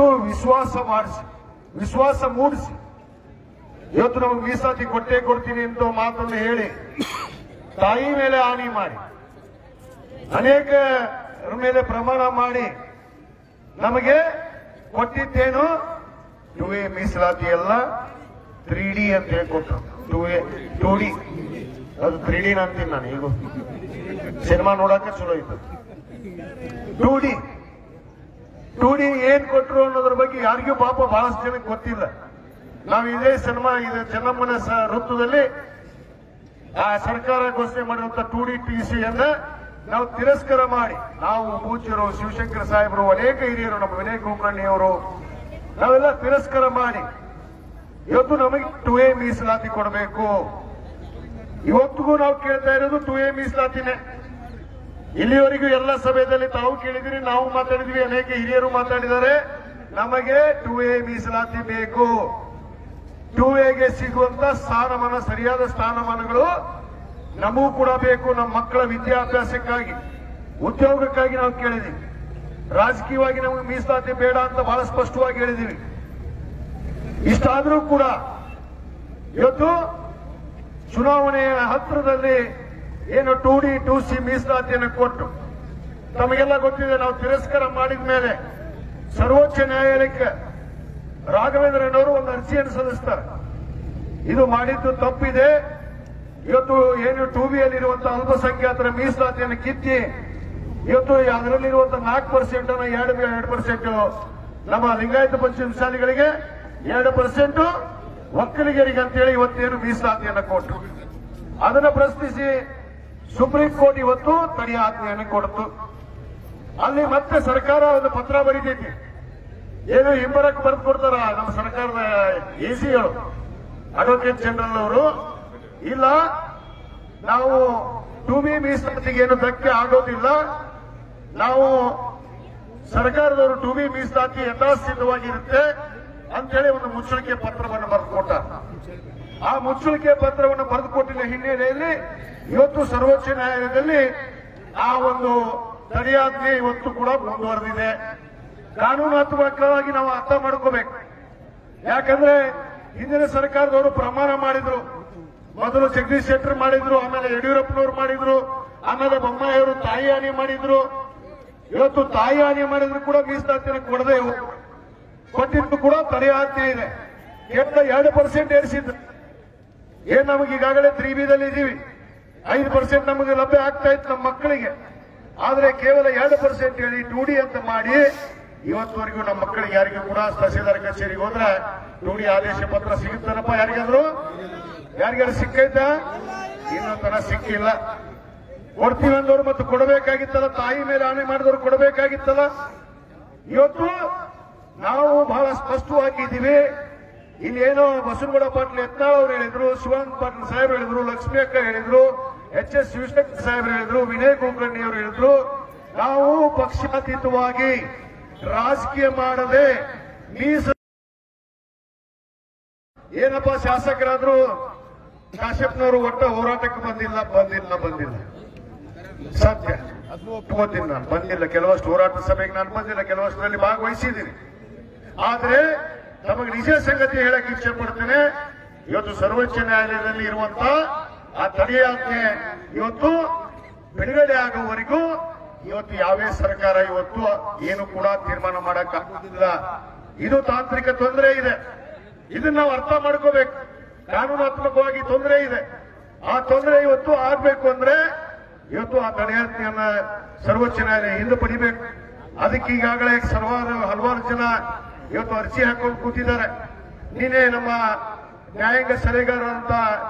Speaker 3: ವಿಶ್ವಾಸ ಮೂಡಿಸಿ ಇವತ್ತು ನಮಗೆ ಮೀಸಲಾತಿ ಕೊಟ್ಟೇ ಕೊಡ್ತೀನಿ ಅಂತ ಮಾತನ್ನು ಹೇಳಿ ತಾಯಿ ಮೇಲೆ ಹಾನಿ ಮಾಡಿ ಅನೇಕರ ಮೇಲೆ ಪ್ರಮಾಣ ಮಾಡಿ ನಮಗೆ ಕೊಟ್ಟಿದ್ದೇನು 2A ಮೀಸಲಾತಿ ಎಲ್ಲ 3D ಅಂತ ಹೇಳ್ಕೊಟ್ರು. 2D ಅದು 3D ಅಂತೀನಿ ನಾನು. ಈಗ ಸಿನಿಮಾ ನೋಡಕ್ಕೆ ಚಲೋ ಇತ್ತು. 2D ಏನ್ ಕೊಟ್ರು ಅನ್ನೋದ್ರ ಬಗ್ಗೆ ಯಾರಿಗೂ ಪಾಪ ಬಹಳಷ್ಟು ಜನಕ್ಕೆ ಗೊತ್ತಿಲ್ಲ. ನಾವು ಇದೇ ಸಿನಿಮಾ ಇದು ಚೆನ್ನಮ್ಮನ ಋತುದಲ್ಲಿ ಆ ಸರ್ಕಾರ ಘೋಷಣೆ ಮಾಡಿರುವಂತ 2D TCಯನ್ನ ನಾವು ತಿರಸ್ಕಾರ ಮಾಡಿ, ನಾವು ಪೂಜ್ಯರು ಶಿವಶಂಕರ ಸಾಹೇಬರು, ಅನೇಕ ಹಿರಿಯರು, ನಮ್ಮ ವಿನಯ್ ಕುಲಕರ್ಣಿ ಅವರು, ನಾವೆಲ್ಲ ತಿರಸ್ಕಾರ ಮಾಡಿ ಇವತ್ತು ನಮಗೆ 2A ಮೀಸಲಾತಿ ಕೊಡಬೇಕು. ಇವತ್ತಿಗೂ ನಾವು ಕೇಳ್ತಾ ಇರೋದು 2A ಮೀಸಲಾತಿನೇ. ಇಲ್ಲಿವರೆಗೂ ಎಲ್ಲ ಸಭೆಯಲ್ಲಿ ತಾವು ಕೇಳಿದಿರಿ, ನಾವು ಮಾತಾಡಿದ್ವಿ, ಅನೇಕ ಹಿರಿಯರು ಮಾತಾಡಿದ್ದಾರೆ. ನಮಗೆ 2A ಮೀಸಲಾತಿ ಬೇಕು. 2Aಗೆ ಸಿಗುವಂತ ಸ್ಥಾನಮಾನ, ಸರಿಯಾದ ಸ್ಥಾನಮಾನಗಳು ನಮಗೂ ಕೂಡ ಬೇಕು. ನಮ್ಮ ಮಕ್ಕಳ ವಿದ್ಯಾಭ್ಯಾಸಕ್ಕಾಗಿ, ಉದ್ಯೋಗಕ್ಕಾಗಿ ನಾವು ಕೇಳಿದೀವಿ. ರಾಜಕೀಯವಾಗಿ ನಮಗೆ ಮೀಸಲಾತಿ ಬೇಡ ಅಂತ ಬಹಳ ಸ್ಪಷ್ಟವಾಗಿ ಹೇಳಿದೀವಿ. ಇಷ್ಟಾದ್ರೂ ಕೂಡ ಇವತ್ತು ಚುನಾವಣೆಯ ಹತ್ತಿರದಲ್ಲಿ ಏನು 2D 2C ಮೀಸಲಾತಿಯನ್ನು ಕೊಟ್ಟು ತಮಗೆಲ್ಲ ಗೊತ್ತಿದೆ, ನಾವು ತಿರಸ್ಕಾರ ಮಾಡಿದ ಮೇಲೆ ಸರ್ವೋಚ್ಚ ನ್ಯಾಯಾಲಯಕ್ಕೆ ರಾಘವೇಂದ್ರನವರು ಒಂದು ಅರ್ಜಿಯನ್ನು ಸಲ್ಲಿಸ್ತಾರೆ. ಇದು ಮಾಡಿದ್ದು ತಪ್ಪಿದೆ. ಇವತ್ತು ಏನು 2B ಯಲ್ಲಿರುವಂತಹ ಅಲ್ಪಸಂಖ್ಯಾತರ ಮೀಸಲಾತಿಯನ್ನು ಕಿತ್ತಿ ಇವತ್ತು ಅದರಲ್ಲಿರುವಂತಹ 4% 2% ನಮ್ಮ ಲಿಂಗಾಯತ ಪಂಚಮಸಾಲಿಗಳಿಗೆ 2% ಒಕ್ಕಲಿಗರಿಗೆ ಅಂತೇಳಿ ಇವತ್ತೇನು ಮೀಸಲಾತಿಯನ್ನು ಕೊಟ್ಟು ಅದನ್ನು ಪ್ರಶ್ನಿಸಿ ಸುಪ್ರೀಂ ಕೋರ್ಟ್ ಇವತ್ತು ತಡೆಯಾಜ್ಞೆಯನ್ನು ಕೊಡ್ತು. ಅಲ್ಲಿ ಮತ್ತೆ ಸರ್ಕಾರ ಒಂದು ಪತ್ರ ಬರೀತೈತಿ. ಏನು ಹಿಂಬರಕ್ಕೆ ಬರೆದು ಕೊಡ್ತಾರ ನಮ್ಮ ಸರ್ಕಾರದ ಎಸಿಗಳು, ಅಡ್ವೊಕೇಟ್ ಜನರಲ್ ಅವರು, ಇಲ್ಲ ನಾವು 2B ಮೀಸಲಾತಿಗೆ ಏನು ಧಕ್ಕೆ ಆಗೋದಿಲ್ಲ, ನಾವು ಸರ್ಕಾರದವರು 2B ಮೀಸಲಾತಿ ಯಥಾಸ್ಥಿತವಾಗಿರುತ್ತೆ ಅಂತೇಳಿ ಒಂದು ಮುಚ್ಚಳಿಕೆ ಪತ್ರವನ್ನು ಬರೆದುಕೊಟ್ಟ. ಆ ಮುಚ್ಚಳಿಕೆ ಪತ್ರವನ್ನು ಬರೆದುಕೊಟ್ಟಿನ ಹಿನ್ನೆಲೆಯಲ್ಲಿ ಇವತ್ತು ಸರ್ವೋಚ್ಚ ನ್ಯಾಯಾಲಯದಲ್ಲಿ ಆ ಒಂದು ತಡೆಯಾಜ್ಞೆ ಇವತ್ತು ಕೂಡ ಮುಂದುವರೆದಿದೆ. ಕಾನೂನಾತ್ಮಕವಾಗಿ ನಾವು ಅರ್ಥ ಮಾಡ್ಕೋಬೇಕು. ಯಾಕಂದ್ರೆ ಹಿಂದಿನ ಸರ್ಕಾರದವರು ಪ್ರಮಾಣ ಮಾಡಿದ್ರು. ಮೊದಲು ಜಗದೀಶ್ ಶೆಟ್ಟರ್ ಮಾಡಿದ್ರು, ಆಮೇಲೆ ಯಡಿಯೂರಪ್ಪನವರು ಮಾಡಿದ್ರು, ಆಮೇಲೆ ಬೊಮ್ಮಾಯಿಯವರು ತಾಯಿ ಹಾನಿ ಮಾಡಿದ್ರು. ಇವತ್ತು ತಾಯಿ ಹಾನಿ ಮಾಡಿದ್ರು ಕೂಡ ಮೀಸಲಾತಿಯನ್ನು ಕೊಡದೆ ಕೊಟ್ಟಿದ್ದು ಕೂಡ ತಡೆಯಾಜ್ಞೆ ಇದೆ. ಕೇವಲ 2% ಏರಿಸಿದ್ರು. ಏನ್ ನಮಗೆ ಈಗಾಗಲೇ 3Bದಲ್ಲಿ ಇದೀವಿ, 5% ನಮಗೆ ಲಭ್ಯ ಆಗ್ತಾ ಇತ್ತು ನಮ್ಮ ಮಕ್ಕಳಿಗೆ. ಆದ್ರೆ ಕೇವಲ 2% ಹೇಳಿ 2D ಅಂತ ಮಾಡಿ ಇವತ್ತುವರೆಗೂ ನಮ್ಮ ಮಕ್ಕಳಿಗೆ ಯಾರಿಗೂ ಕೂಡ ತಹಸೀಲ್ದಾರ್ ಕಚೇರಿಗೆ ಹೋದ್ರೆ 2D ಆದೇಶ ಪತ್ರ ಸಿಗುತ್ತಾನಪ್ಪ? ಯಾರಿಗಾರು ಸಿಕ್ಕೈತಾ? ಇನ್ನೂ ತರ ಸಿಕ್ಕಿಲ್ಲ. ಕೊಡ್ತೀವಿ ಅಂದವರು ಮತ್ತು ಕೊಡಬೇಕಾಗಿತ್ತಲ್ಲ, ತಾಯಿ ಮೇಲೆ ಆಣೆ ಮಾಡಿದವರು ಕೊಡಬೇಕಾಗಿತ್ತಲ್ಲ. ಇವತ್ತು ನಾವು ಬಹಳ ಸ್ಪಷ್ಟವಾಗಿದ್ದೀವಿ. ಇಲ್ಲೇನೋ ಬಸವನಗೌಡ ಪಾಟೀಲ್ ಯತ್ನಾಳ್ ಅವರು ಹೇಳಿದ್ರು, ಶಿವಾನಂದ ಪಾಟೀಲ್ ಸಾಹೇಬ್ ಹೇಳಿದ್ರು, ಲಕ್ಷ್ಮೀ ಅಕ್ಕ ಹೇಳಿದ್ರು, HS ಶಿವಶಂಕರ್ ಸಾಹೇಬ್ ಹೇಳಿದ್ರು, ವಿನಯ್ ಕುಲಕರ್ಣಿ ಅವರು ಹೇಳಿದ್ರು, ನಾವು ಪಕ್ಷಾತೀತವಾಗಿ ರಾಜಕೀಯ ಮಾಡದೆ ಏನಪ್ಪ ಶಾಸಕರಾದ್ರು ಕಾಶ್ಯಪ್ನವರು ಒಟ್ಟ ಹೋರಾಟಕ್ಕೆ ಬಂದಿಲ್ಲ ಸತ್ಯ ಒಪ್ಕೋತೀನಿ. ನಾನು ಬಂದಿಲ್ಲ, ಕೆಲವಷ್ಟು ಹೋರಾಟ ಸಭೆಗೆ ನಾನು ಬಂದಿಲ್ಲ, ಕೆಲವಷ್ಟರಲ್ಲಿ ಭಾಗವಹಿಸಿದ್ದೀನಿ. ಆದ್ರೆ ನಮಗೆ ನಿಜ ಸಂಗತಿ ಹೇಳಕ್ ಇಚ್ಛೆ ಪಡ್ತೇನೆ. ಇವತ್ತು ಸರ್ವೋಚ್ಚ ನ್ಯಾಯಾಲಯದಲ್ಲಿ ಇರುವಂತ ಆ ತಡೆಯಾಜ್ಞೆ ಇವತ್ತು ಬಿಡುಗಡೆ ಆಗುವವರೆಗೂ ಇವತ್ತು ಯಾವೇ ಸರ್ಕಾರ ಇವತ್ತು ಏನು ಕೂಡ ತೀರ್ಮಾನ ಮಾಡಕ್ಕಾಗುವುದಿಲ್ಲ. ಇದು ತಾಂತ್ರಿಕ ತೊಂದರೆ ಇದೆ. ಇದನ್ನ ನಾವು ಅರ್ಥ ಮಾಡ್ಕೋಬೇಕು. ಕಾನೂನಾತ್ಮಕವಾಗಿ ತೊಂದರೆ ಇದೆ. ಆ ತೊಂದರೆ ಇವತ್ತು ಆಗ್ಬೇಕು ಅಂದ್ರೆ ಇವತ್ತು ಆ ತಡೆಯಾಜ್ಞೆಯನ್ನ ಸರ್ವೋಚ್ಚ ನ್ಯಾಯಾಲಯ ಹಿಂದೆ ಪಡಿಬೇಕು. ಅದಕ್ಕೆ ಈಗಾಗಲೇ ಹಲವಾರು ಜನ ಇವತ್ತು ಅರ್ಜಿ ಹಾಕೊಂಡು ಕೂತಿದ್ದಾರೆ. ನೀನೇ ನಮ್ಮ ನ್ಯಾಯಾಂಗ ಸಲಹೆಗಾರರಂತ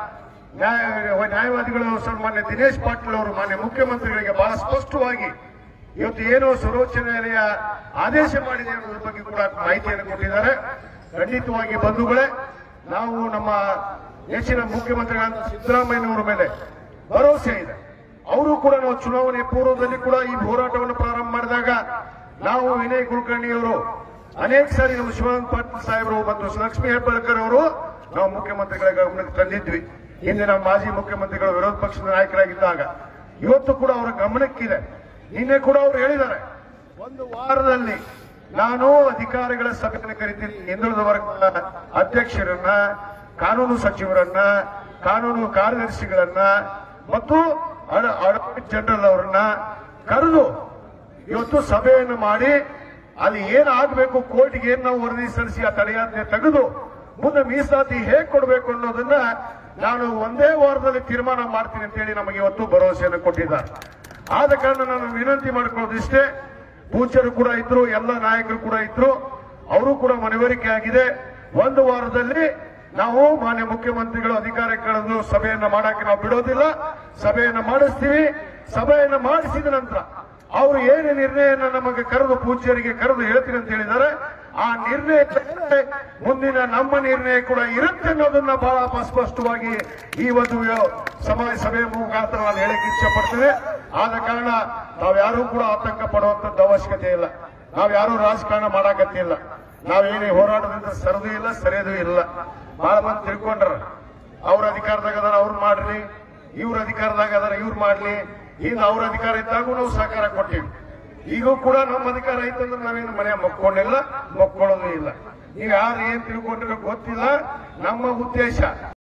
Speaker 3: ನ್ಯಾಯವಾದಿಗಳು ಮಾನ್ಯ ದಿನೇಶ್ ಪಾಟೀಲ್ ಅವರು ಮಾನ್ಯ ಮುಖ್ಯಮಂತ್ರಿಗಳಿಗೆ ಬಹಳ ಸ್ಪಷ್ಟವಾಗಿ ಇವತ್ತು ಏನು ಸರ್ವೋಚ್ಚ ನ್ಯಾಯಾಲಯ ಆದೇಶ ಮಾಡಿದೆ ಅನ್ನೋದ್ರ ಬಗ್ಗೆ ಕೂಡ ಮಾಹಿತಿಯನ್ನು ಕೊಟ್ಟಿದ್ದಾರೆ. ಖಂಡಿತವಾಗಿ ಬಂಧುಗಳೇ, ನಾವು ನಮ್ಮ ದೇಶದ ಮುಖ್ಯಮಂತ್ರಿಗಳಾದ ಸಿದ್ದರಾಮಯ್ಯನವರ ಮೇಲೆ ಭರವಸೆ ಇದೆ. ಅವರು ಕೂಡ ನಾವು ಚುನಾವಣೆ ಪೂರ್ವದಲ್ಲಿ ಕೂಡ ಈ ಹೋರಾಟವನ್ನು ಪ್ರಾರಂಭ ಮಾಡಿದಾಗ ನಾವು ವಿನಯ್ ಕುಲಕರ್ಣಿಯವರು ಅನೇಕ ಸಾರಿ ನಮ್ಮ ಶಿವಾನಂದ ಪಾಟೀಲ್ ಸಾಹೇಬರು ಮತ್ತು ಲಕ್ಷ್ಮೀ ಹೆಬ್ಬಾಳ್ಕರ್ ಅವರು ನಾವು ಮುಖ್ಯಮಂತ್ರಿಗಳ ಗಮನಕ್ಕೆ ತಂದಿದ್ವಿ. ಹಿಂದೆ ನಮ್ಮ ಮಾಜಿ ಮುಖ್ಯಮಂತ್ರಿಗಳು ವಿರೋಧ ಪಕ್ಷದ ನಾಯಕರಾಗಿದ್ದಾಗ ಇವತ್ತು ಕೂಡ ಅವರ ಗಮನಕ್ಕಿದೆ. ನಿನ್ನೆ ಕೂಡ ಅವರು ಹೇಳಿದ್ದಾರೆ, ಒಂದು ವಾರದಲ್ಲಿ ನಾನು ಅಧಿಕಾರಿಗಳ ಸಭೆಯನ್ನು ಕರಿತೀನಿ, ಹಿಂದುಳಿದ ವರ್ಗದ ಅಧ್ಯಕ್ಷರನ್ನ, ಕಾನೂನು ಸಚಿವರನ್ನ, ಕಾನೂನು ಕಾರ್ಯದರ್ಶಿಗಳನ್ನ ಮತ್ತು ಅಡ್ವೊಕೇಟ್ ಜನರಲ್ ಅವರನ್ನ ಕರೆದು ಇವತ್ತು ಸಭೆಯನ್ನು ಮಾಡಿ ಅಲ್ಲಿ ಏನಾಗಬೇಕು, ಕೋರ್ಟ್ಗೆ ಏನ್ ನಾವು ವರದಿ ಸಲ್ಲಿಸಿ ಆ ತಡೆಯಾಜ್ಞೆ ತೆಗೆದು ಮುಂದೆ ಮೀಸಲಾತಿ ಹೇಗೆ ಕೊಡಬೇಕು ಅನ್ನೋದನ್ನ ನಾನು ಒಂದೇ ವಾರದಲ್ಲಿ ತೀರ್ಮಾನ ಮಾಡ್ತೀನಿ ಅಂತೇಳಿ ನಮಗೆ ಇವತ್ತು ಭರವಸೆಯನ್ನು ಕೊಟ್ಟಿದ್ದಾರೆ. ಆದ ಕಾರಣ ನಾನು ವಿನಂತಿ ಮಾಡ್ಕೊಳ್ಳೋದಿಷ್ಟೇ, ಪೂಜ್ಯರು ಕೂಡ ಇದ್ರು, ಎಲ್ಲ ನಾಯಕರು ಕೂಡ ಇದ್ರು, ಅವರು ಕೂಡ ಮನವರಿಕೆ ಆಗಿದೆ. ಒಂದು ವಾರದಲ್ಲಿ ನಾವು ಮಾನ್ಯ ಮುಖ್ಯಮಂತ್ರಿಗಳು ಅಧಿಕಾರಿಗಳನ್ನು ಸಭೆಯನ್ನ ಮಾಡಕ್ಕೆ ನಾವು ಬಿಡೋದಿಲ್ಲ, ಸಭೆಯನ್ನ ಮಾಡಿಸ್ತೀವಿ. ಸಭೆಯನ್ನ ಮಾಡಿಸಿದ ನಂತರ ಅವರು ಏನು ನಿರ್ಣಯನ ನಮಗೆ ಕರೆದು ಪೂಜ್ಯರಿಗೆ ಕರೆದು ಹೇಳ್ತೀನಿ ಅಂತ ಹೇಳಿದ್ದಾರೆ, ಆ ನಿರ್ಣಯ ಮುಂದಿನ ನಮ್ಮ ನಿರ್ಣಯ ಕೂಡ ಇರುತ್ತೆ ಅನ್ನೋದನ್ನ ಬಹಳ ಸ್ಪಷ್ಟವಾಗಿ ಈ ಒಂದು ಸಭೆಯ ಮುಖಾಂತರ ನಾನು ಹೇಳಕ್ಕೆ ಇಚ್ಛೆ ಪಡ್ತೇನೆ. ಆದ ಕಾರಣ ನಾವ್ಯಾರೂ ಕೂಡ ಆತಂಕ ಪಡುವಂತದ್ದು ಅವಶ್ಯಕತೆ ಇಲ್ಲ. ನಾವ್ಯಾರೂ ರಾಜಕಾರಣ ಮಾಡಾಕತ್ತಿಲ್ಲ. ನಾವೇನೇ ಹೋರಾಟದಿಂದ ಸರದು ಇಲ್ಲ, ಸರಿಯೋದು ಇಲ್ಲ. ಬಹಳ ಮಂದಿ ತಿಳ್ಕೊಂಡ್ರ ಅವ್ರ ಅಧಿಕಾರದಾಗ ಅದಾರ ಅವ್ರು ಮಾಡ್ರಿ, ಇವ್ರ ಅಧಿಕಾರದಾಗ ಅದಾರ ಇವ್ರು ಮಾಡ್ಲಿ. ಈಗ ಅವ್ರ ಅಧಿಕಾರ ಇದ್ದಾಗೂ ನಾವು ಸಹಕಾರ ಕೊಟ್ಟಿವಿ. ಈಗೂ ಕೂಡ ನಮ್ಮ ಅಧಿಕಾರ ಐತಂದ್ರೆ ನಾವೇನು ಮನೆ ಮಕ್ಕೊಂಡಿಲ್ಲ, ಮಕ್ಕೊಳ್ಳೋದು ಇಲ್ಲ. ನೀವು ಯಾರು ಏನ್ ತಿಳ್ಕೊಂಡಿರೋ ಗೊತ್ತಿಲ್ಲ. ನಮ್ಮ ಉದ್ದೇಶ